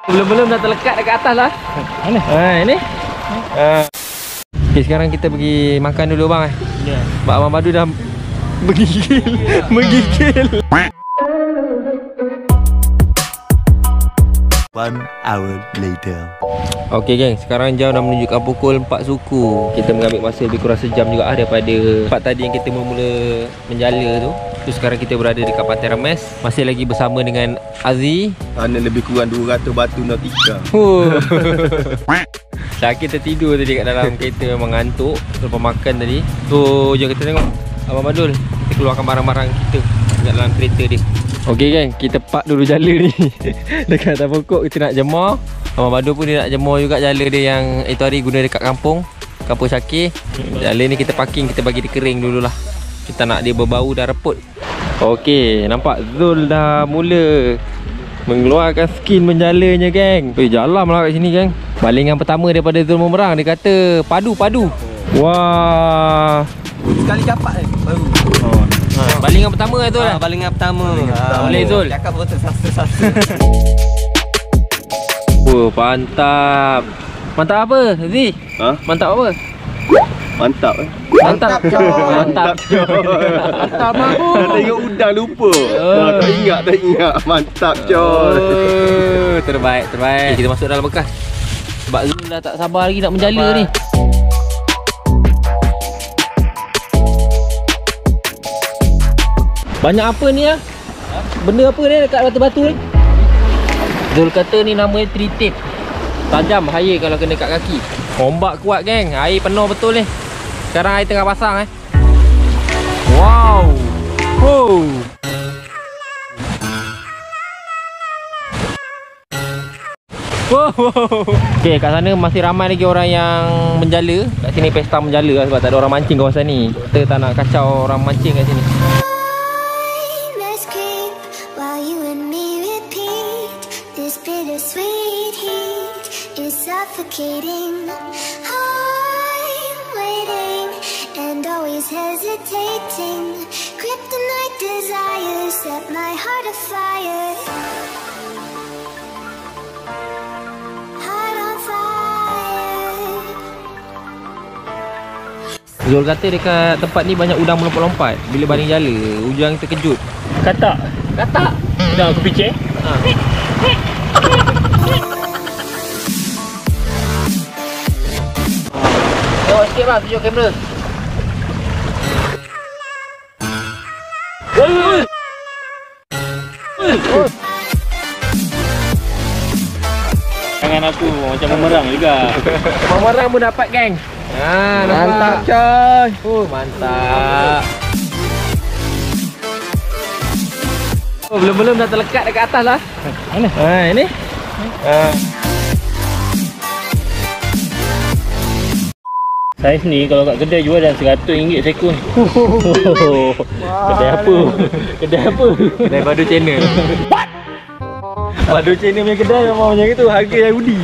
Belum dah terlekat dekat atas lah. Mana? Ini. Okay, sekarang kita pergi makan dulu bang. Ya. Pak Abang Badu dah menggigil. Menggigil. 1 hour later. Okey geng, sekarang jam dah menunjukkan pukul 4 suku. Kita mengambil masa lebih kurang sejam juga daripada tempat tadi yang kita mula menjala tu. So sekarang kita berada dekat Pantai Remes. Masih lagi bersama dengan Aziz. Ada lebih kurang 200 batu nautika. Syakir tertidur tadi kat dalam kereta, memang ngantuk lepas makan tadi. So jom kita tengok Abang Badul, kita keluarkan barang-barang kita dekat dalam kereta dia. Okey geng, kita park dulu jala ni dekat atas pokok, kita nak jemur. Abang Badul pun dia nak jemur juga jala dia yang itu hari guna dekat kampung Syakir. Jala ni kita parking, kita bagi dia kering dululah. Kita nak dia berbau dah reput. Okey, nampak Zul dah mula mengeluarkan skill menjalanya geng. Jalam lah kat sini geng. Balingan pertama daripada Zul memerang, dia kata padu. Wah, Sekali capat baru. balingan pertama tu lah. Balingan pertama. Boleh Zul. Cakap betul sasa. Wah, mantap. Mantap apa Zee? Ha? Mantap apa? Mantap Mantap coy. Mantap aku. Dah tengok udang lupa. Tak ingat. Mantap coy. Terbaik. Okay, kita masuk dalam bekas. Sebab Zul dah tak sabar lagi nak menjala ni. Banyak apa ni ah? Benda apa ni dekat batu-batu ni? Zul kata ni namanya tritip. Tajam bahaya kalau kena kat kaki. Ombak kuat geng, air penuh betul ni. Sekarang air tengah pasang Wow. Okay, kat sana masih ramai lagi orang yang menjala. Kat sini pesta menjala lah, sebab tak ada orang mancing kawasan ni. Kita tak nak kacau orang mancing kat sini. Suffocating, I'm waiting and always hesitating. Kryptonite desires set my heart afire. Heart on fire. Zul kata dekat tempat ni banyak udang melompat-lompat. Bila baling jala, udang terkejut. Katak. Dah aku fikir. Tengok sikit bang, tunjuk kamera. Tangan aku macam memerang juga. Memerang pun dapat geng. Mantap coy. Mantap. Belum dah terlekat dekat atas lah. Mana? Ini. Saiz ni kalau kat kedai jual dalam RM100 seekor. Kedai apa? Kedai Badu Channel. What? Badu Channel punya kedai memang macam itu, harga Yahudi.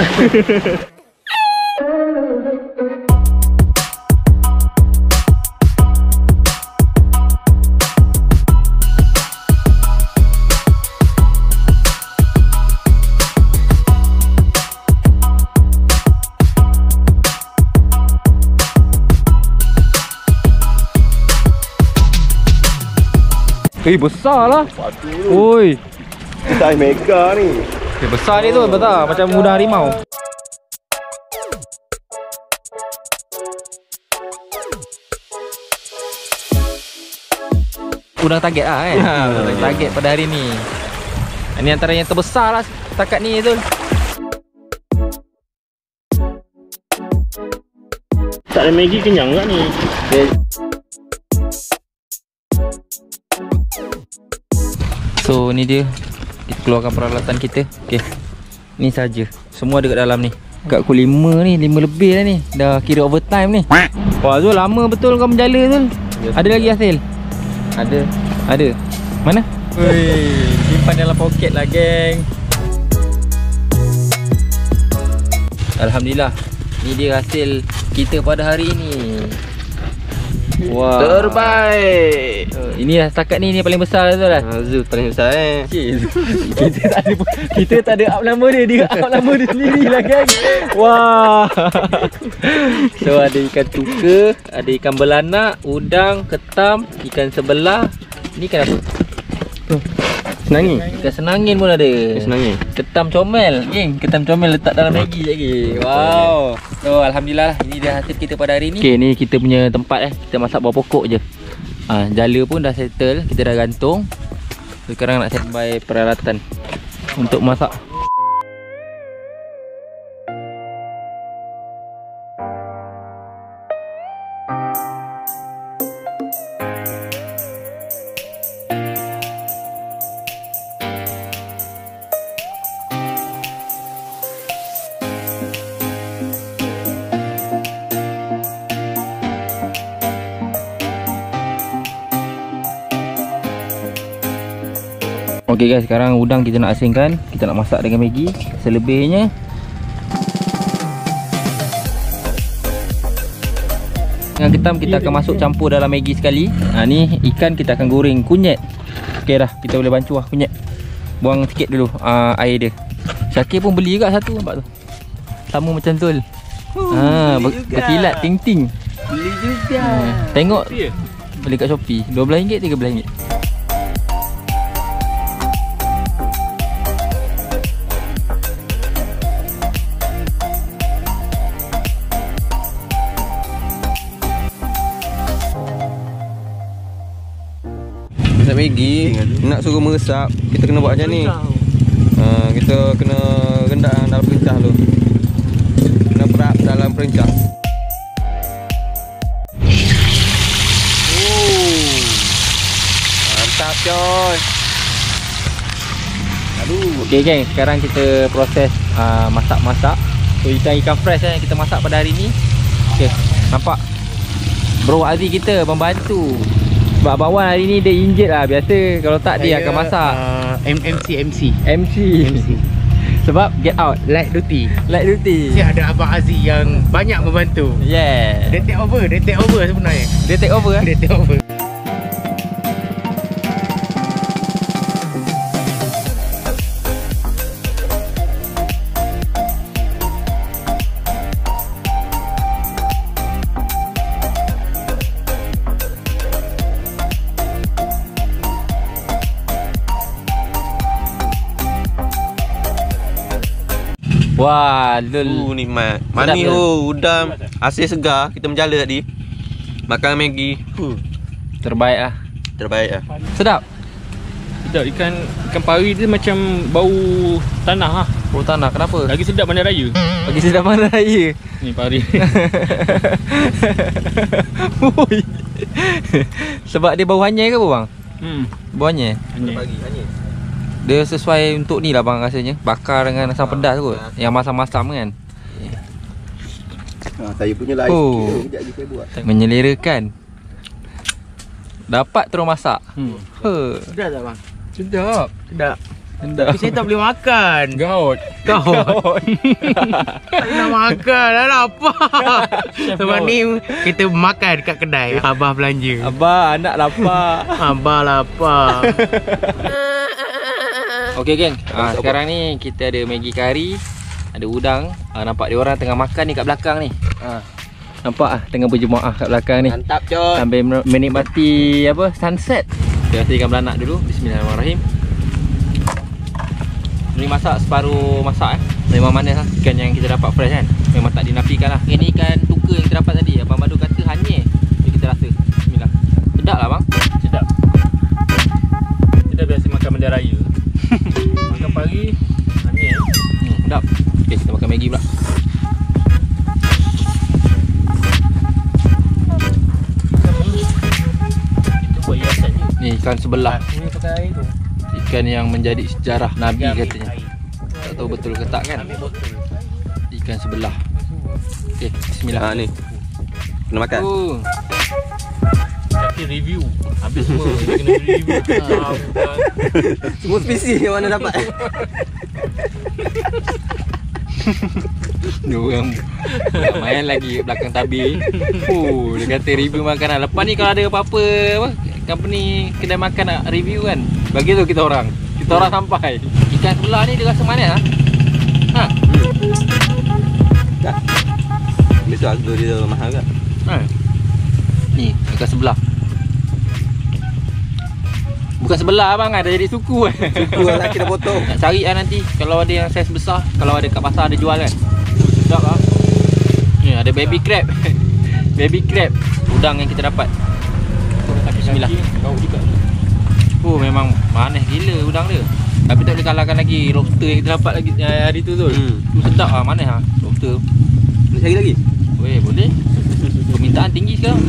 Besar lah. Oi. Saiz mega ni. Besar ni tu, betul. Macam udang harimau. Udang target lah kan? Target pada hari ni. Ini antara yang terbesar lah setakat ni tu. Tak ada Maggi kenyang tak ni? So ni dia, kita keluarkan peralatan kita. Okay, ni saja. Semua ada kat dalam ni. Kat pukul 5 ni, 5 lebih dah ni. Dah kira overtime ni. Wah Zul, lama betul kau menjala Zul. Ada lagi hasil? Ada. Mana? Wih, simpan dalam poket lah geng. Alhamdulillah, ni dia hasil kita pada hari ini. Wah. Terbaik. Ini lah setakat ni paling besar tu lah. Zul paling besar Kita tak ada up nama dia. Dia up nama dia sendiri lah kan. Wah. So ada ikan tuka, ada ikan belanak, udang, ketam, ikan sebelah. Ni ikan apa? Senangin. Ikan senangin pun ada. Senangin. Ketam comel. Geng, ketam comel letak dalam Maggi lagi. Wow. So alhamdulillah lah. Ini dia hasil kita pada hari ni. Okay, ni kita punya tempat kita masak bawah pokok je. Jala pun dah settle, kita dah gantung. So, sekarang nak standby peralatan untuk masak. Okey guys, sekarang udang kita nak asingkan. Kita nak masak dengan Maggi. Selebihnya dengan ketam kita akan masuk campur dalam Maggi sekali. Ni ikan kita akan goreng kunyit. Okey dah, kita boleh bantu lah kunyit. Buang sikit dulu air dia. Syakir pun beli juga satu, nampak tu. Sama macam tu. Berkilat ting-ting. Beli juga. Tengok beli kat Shopee RM12, RM13. Masak Maggi, nak suruh meresap, kita kena buat macam ni. Kita kena rendam dalam perincah dulu. Kena perap dalam perincah. Mantap coy. Aduh. Okey geng, sekarang kita proses masak-masak. So ikan fresh yang kita masak pada hari ni. Okey, nampak bro Aziz kita membantu. Sebab Abang Wan hari ni dia injet lah. Biasa kalau tak dia akan masak. MC. Sebab get out, Light duty. Lihat Ada Abang Aziz yang banyak membantu. Yeah. Dia take over sebenarnya. Dia take over Dia take over. Wah, lul. Nikmat. Sedap Mani ke? udang asin segar, kita menjala tadi. Makan Maggi. Terbaik lah. Terbaik lah. Sedap. Sedap, ikan pari dia macam bau tanah lah. Bau tanah, kenapa? Lagi sedap Bandar Raya. Bagi sedap mana raya. Ni pari. Ui. Sebab dia bau hanyir ke apa bang? Bau hanyir? Pagi hanyir. Dia sesuai untuk ni lah bang rasanya. Bakar dengan asam pedas kot. Yang masam-masam kan. Saya punya lain Oh. sekejap lagi saya buat. Menyelerakan. Dapat terus masak. Sedap tak bang? Sedap. Tapi saya tak boleh makan. Gaut. Kau tak nak makan dah lapar. Sebab ni kita makan dekat kedai. Abah belanja. Abah, anak lapar. Abah lapar. Okey geng, sekarang ni kita ada Maggi kari, ada udang. Nampak dia orang tengah makan ni kat belakang ni. Nampak tengah berjemaah kat belakang ni. Mantap coy. Sambil menikmati apa sunset. Kita ikan belanak dulu. Bismillahirrahmanirrahim. Ni masak separuh masak Memang manis lah. Ikan yang kita dapat fresh kan. Memang tak dinafikan lah. Ini ikan tuka yang kita dapat tadi. Abang Madu kata hanyir. Jadi kita rasa. Bismillah. Sedap lah bang. Sedap. Kita biasa makan Bandar Raya. Makan pari hanyir. Sedap. Okay, kita makan Maggi pula. Kita buat hiasan je. Ni ikan sebelah. Ini pakai air tu. Ikan yang menjadi sejarah Nabi Dia ambil katanya. air. Tak tahu betul ke tak kan. Ambil botol. Ikan sebelah. Okay, bismillah. Ni. Kena makan. Tapi review. Habis semua. Kita kena review. Semua spesies yang mana dapat. Dia orang main lagi belakang tabir. Dia kata review makanan. Lepas ni kalau ada apa-apa apa, company kedai makan nak review kan, bagi tu kita orang sampai. Ikan sebelah ni dia rasa manis ha? Dah. Bisa harga dia mahal kan? Ni ikan sebelah. Bukan sebelah abang, dah jadi suku kan. Suku lah kita potong. Nak cari lah nanti kalau ada yang saiz besar. Kalau ada kat pasar ada jual kan. Sedap lah. Ni ada baby crab. Baby crab. Udang yang kita dapat. Bismillah. Bau juga. Memang manis gila udang dia. Tapi tak boleh kalahkan lagi lobster yang kita dapat lagi hari tu tu. Tu sedap lah, manis lah lobster. Boleh cari lagi? Weh, boleh. Permintaan tinggi sekarang.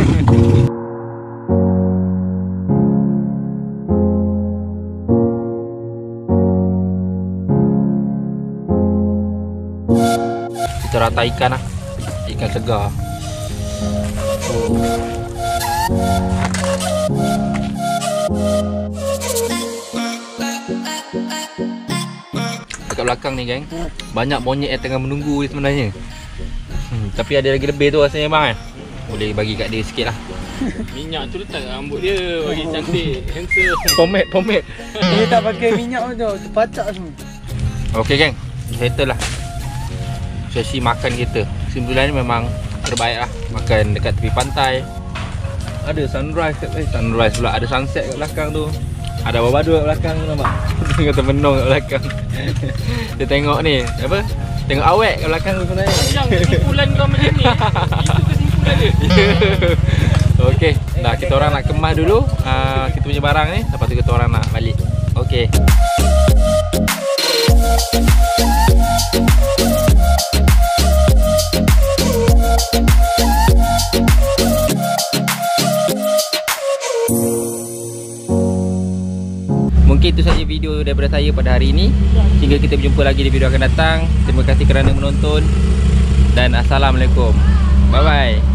Kita rata ikan lah. Ikan segar. Dekat belakang ni geng, banyak monyet yang tengah menunggu sebenarnya. Tapi ada lagi lebih tu rasanya bang kan. Boleh bagi kat dia sikit lah. Minyak tu letak rambut dia bagi cantik, handsome. Pomade. Dia tak pakai minyak tu, terpacak semua. Okey geng, settle lah sesi makan kita. Sembilan ni memang terbaik lah. Makan dekat tepi pantai. Ada sunrise kat sunrise pula. Ada sunset kat belakang tu. Ada barbadu kat belakang tu nampak. Tengok termenung kat belakang. Kita tengok ni, apa? Tengok awet kat belakang tu sebenarnya. Yang kesimpulan kau macam ni. Itu kesimpulan dia. Okey, dah kita orang nak kemas dulu kita punya barang ni. Lepas tu kita orang nak balik. Okey. Mungkin itu saja video daripada saya pada hari ini. Hingga kita berjumpa lagi di video akan datang. Terima kasih kerana menonton. Dan Assalamualaikum. Bye bye.